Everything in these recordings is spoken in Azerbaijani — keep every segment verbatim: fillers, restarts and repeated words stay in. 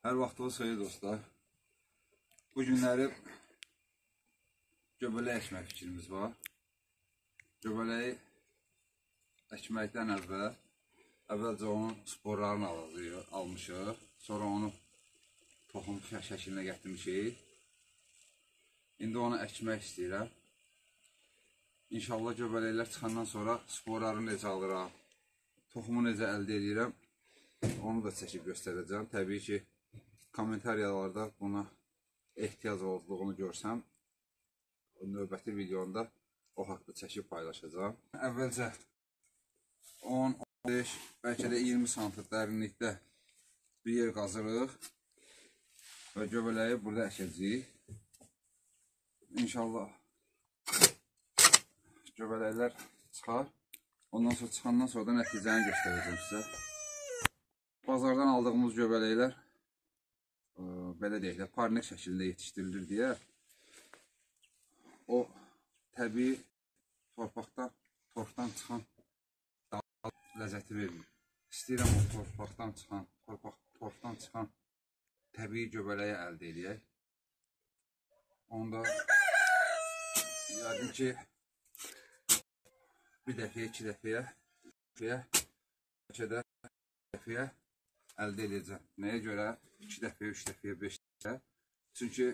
Hər vaxtınız xeyir dostlar. Bu günləri göbələk əkmək fikrimiz var. Göbələyi əkməkdən əvvəl, əvvəlcə onun sporlarını alırıq, almışıq. Sonra onu toxum şəklinə gətirmişik. İndi onu əkmək istəyirəm. İnşallah göbələklər çıxandan sonra sporlarını necə alıraq, toxumu necə əldə edirəm, onu da çəkib göstərəcəm. Təbii ki, kommentariyalarda buna ehtiyac olduğunu görsəm, növbəti videomda o haqda çəkib paylaşacağım. Əvvəlcə on, on beş, bəlkə də iyirmi santr dərinlikdə bir yer qazırıq və göbələyi burada əkəcəyik. İnşallah göbələklər çıxar. Ondan sonra çıxandan sonra da nəticəni göstərəcəm sizə. Bazardan aldığımız göbələklər belə deyək də, parnik şəkildə yetişdirilir deyə o təbii torpaqdan, torfdan çıxan daha ləzzəti vermir. İstəyirəm o torpaqdan çıxan, torpaq, torfdan çıxan təbii göbələyi əldə edək. Onda yəqin ki, bir dəfəyə, iki dəfəyə, bəlkə də dəfəyə əldə edəcəm. Nəyə görə? iki dəfəyə, üç dəfəyə, beş dəfəyə. Çünki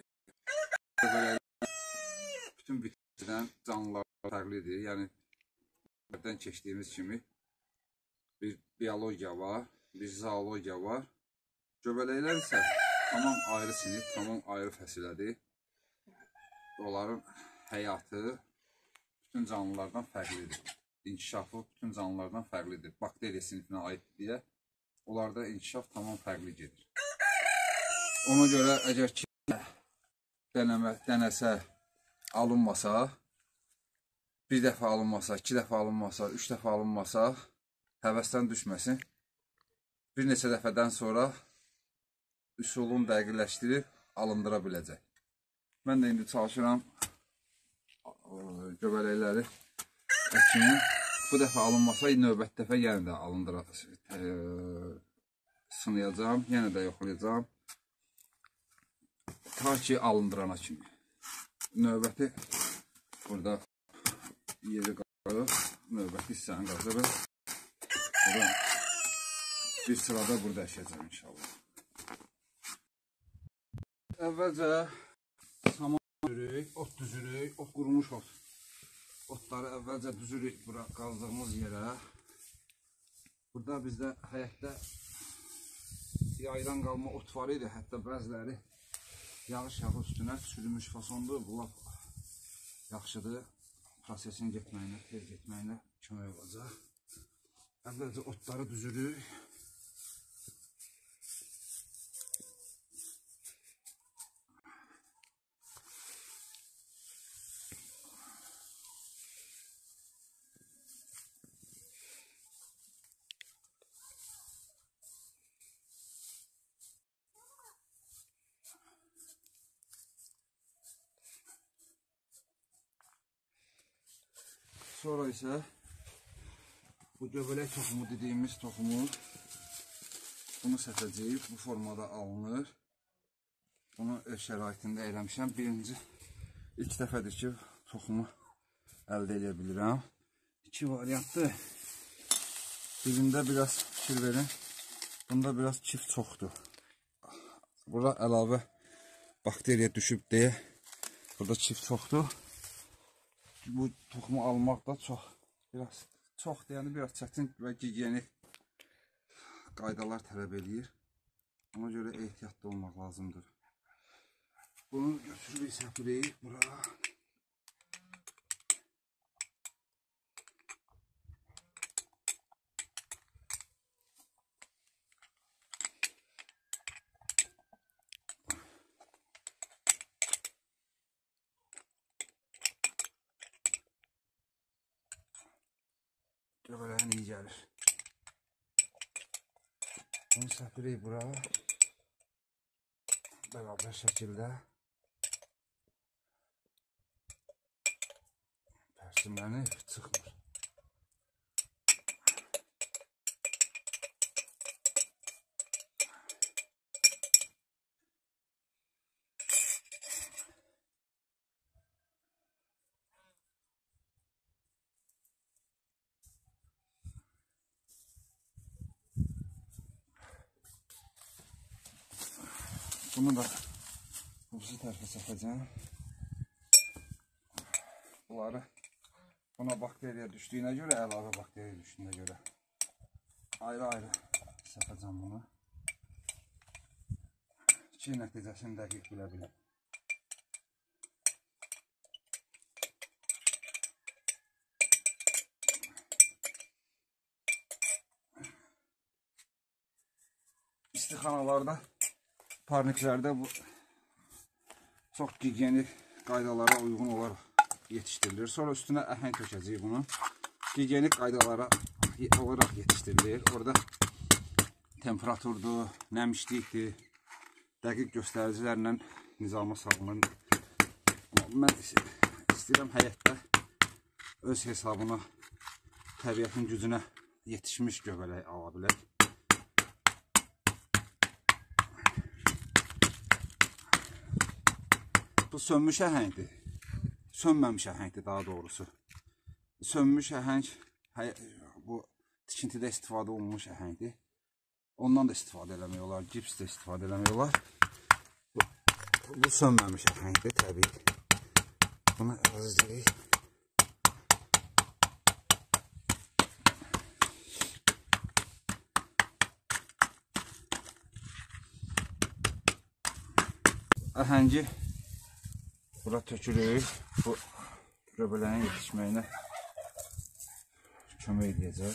bütün bitkidən canlılar fərqlidir. Yəni, buradan keçdiyimiz kimi bir biologiya var, bir zoologiya var. Göbələklər isə tamam ayrı sinif, tamam ayrı fəsilədir. Onların həyatı bütün canlılardan fərqlidir. İnkişafı bütün canlılardan fərqlidir. Bakteriya sinifinə aid deyə onlarda inkişaf tamam fərqli gedir. Ona görə əgər ki, dənəmə, dənəsə alınmasa, bir dəfə alınmasa, iki dəfə alınmasa, üç dəfə alınmasa, həvəsdən düşməsin. Bir neçə dəfədən sonra üsulunu dəqiqləşdirib alındıra biləcək. Mən də indi çalışıram göbələkləri əkimi. Bu dəfə alınmasa, növbət dəfə yenə də alındıra sınayacağım, yenə də yoxlayacağım. Ta ki, alındırana kimi. Növbəti burada yeri qazırıq, növbəti hissəni qazırıq. Bir sırada burada əşəcəm inşallah. Əvvəlcə saman düzürük, ot düzürük, ot qurumuş ot. Otları əvvəlcə düzürük bura qazdığımız yerə. Burada bizdə həyətdə yaydan qalma ot var idi, hətta bəziləri yağış yağı üstünə sürülmüş fasondur. Bu laf yaxşıdır. Prosesin getməyinə, tez getməyinə kömək olacaq. Əvvəlcə otları düzürük. Sonra isə bu göbələk toxumu dediyimiz toxumu bunu səpəcəyik, bu formada alınır. Bunu öz şəraitində eləmişəm. Birinci, ilk dəfədir ki, toxumu əldə edə bilirəm. İki variantdır. Birində biraz fikir verin. Bunda biraz kif çoxdur. Burada əlavə bakteriya düşüb deyə burada kif çoxdur. Bu toxumu almaq da çox, biraz çox deyəndə biraz çətin və gigiyenik qaydalar tələb edir. Ona görə ehtiyatlı olmaq lazımdır. Bunu götürüb səpirəyik bura. Göbələyin iyi gəlir. Bunu səpirəyik bura. Bərabər şəkildə. Pərsimlənib, çıxmır. Bunu da bu tərəfə çəkəcəm. Bunları buna bakteriya düşdüyünə görə, əlavə bakteriya düşdüyünə görə ayrı-ayrı səpəcəm bunu. Ki, nəticəsini dəqiq bilə bilə. İstixanalarda, parniklərdə bu çox gigiyenik qaydalara uyğun olaraq yetişdirilir. Sonra üstünə əhəng tökəcəyik bunu. Gigiyenik qaydalara olaraq yetişdirilir. Orada temperaturdur, nəmişlikdir, dəqiq göstəricilərlə nizama salınır. Mən istəyirəm həyətdə öz hesabına təbiətin gücünə yetişmiş göbələk ala bilək. Bu sönmüş əhəngdir. Sönməmiş əhəngdir daha doğrusu. Sönmüş əhəng bu tikintidə istifadə olunmuş əhəngdir. Ondan da istifadə eləmək olar, gips də istifadə eləmək olar. Bu, bu sönməmiş əhəngdir təbii. Bunu əzizləyik. Əhəngi bura tökülür. Bu göbələyin yetişməyinə kömək edəcək.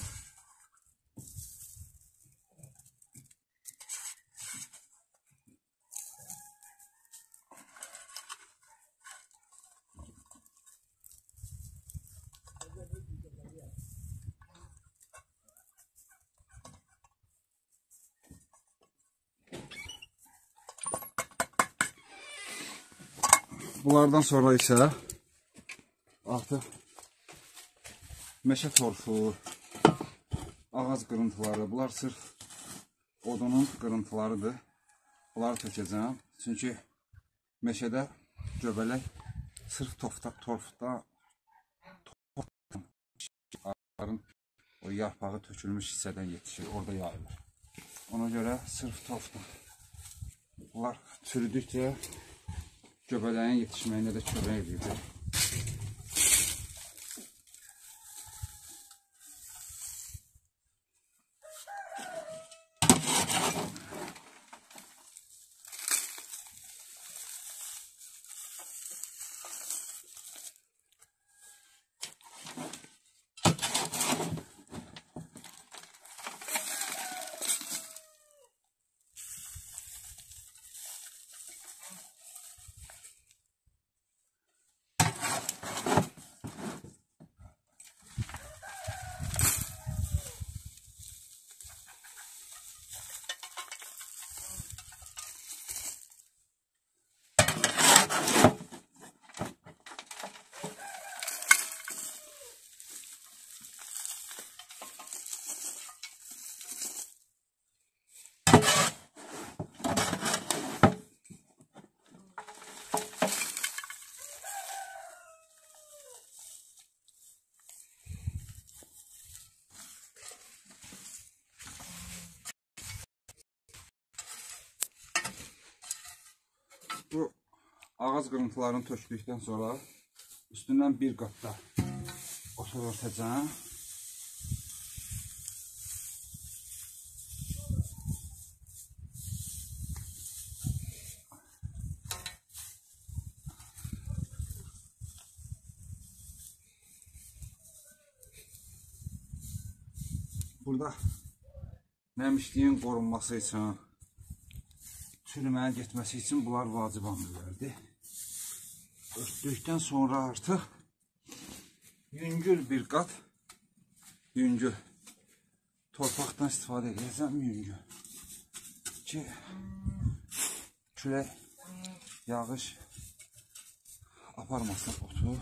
Bunlardan sonra isə artıq meşə torfu, ağac qırıntıları, bunlar sırf odunun qırıntılarıdır. Bunları tökəcəm. Çünki meşədə göbələk sırf torfda, torfda ağacların o yarpağı tökülmüş hissədən yetişir, orada yayılır. Ona görə sırf torfda. Bunlar çürüdükcə göbələyin yetişməyinə də kömək edir. Bu ağac qırıntılarını tökdükdən sonra üstündən bir qatda otur örtəcəm. Burada nəmişliyin qorunması üçün, çürüməyə getməsi üçün bunlar vacib amillərdir. Örtdükdən sonra artıq yüngül bir qat, yüngül torpaqdan istifadə edəcəm, yüngül ki, külək, yağış aparmasın otu,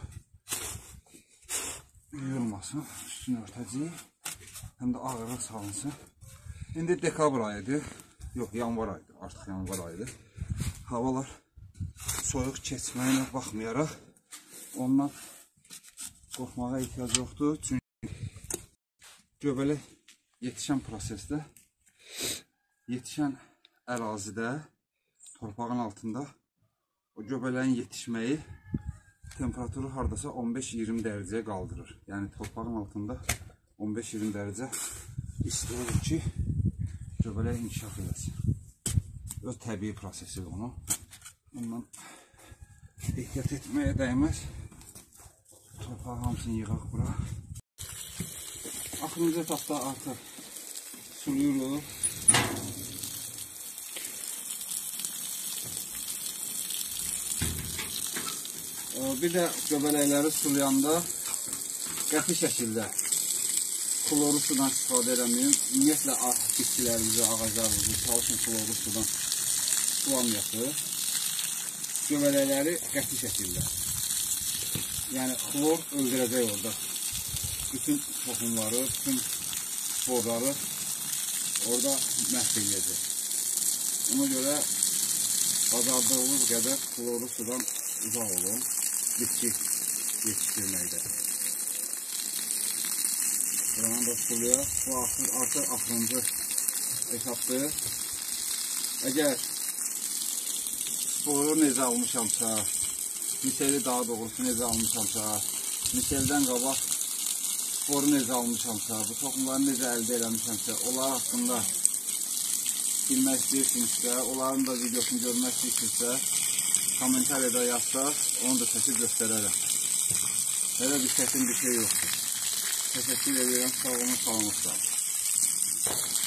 yuyulmasın, üstünü örtəcəyik, həm də ağırlıq salınsın. İndi dekabr ayıdır, yox, yanvar ayıdır, artıq yanvar ayıdır. Havalar soyuq keçməyinə baxmayaraq, ondan qorxmağa ehtiyac yoxdur. Çünki göbələk yetişən prosesdə, yetişən ərazidə, torpağın altında o göbələyin yetişməyi temperaturu hardasa on beş iyirmi dərəcəyə qaldırır. Yəni torpağın altında on beş iyirmi dərəcə isti olur ki, göbələk inkişaf edəsin. Öz təbii prosesi onu. Ondan ehtiyat etməyə dəyməz. Torpağı hamısını yığaq bura. Axırıncı etapda artıq suluyuruq. Bir də göbələkləri sulayanda qəti şəkildə klorlu sudan istifadə eləməyin. Ümumiyyətlə bitkilərimizi, ağaclarımızı çalışın klorlu sudan sulamayasınız. Göbələkləri qəti şəkildə. Yəni klor öldürəcək orada. Bütün toxumları, bütün sporları orada məhv edəcək. Ona görə bacardığınız qədər klorlu sudan uzaq olun. Bitki yetişdirməkdə. Buranı da suluya. Bu artıq axırıncı etapdır. Əgər sporu necə almışamsa, miseli daha doğrusu necə almışamsa, miseldən qabaq sporu necə almışamsa, bu toxumları necə əldə eləmişəmsə, onlar haqqında bilmək istəyirsinizsə, onların da videosunu görmək istəyirsinizsə, kommentariyada yazsaq, onu da çəkib göstərərəm. Hələ bir çətin bir şey yoxdur. Təşəkkür edirəm, sağ olun, salamat qalın.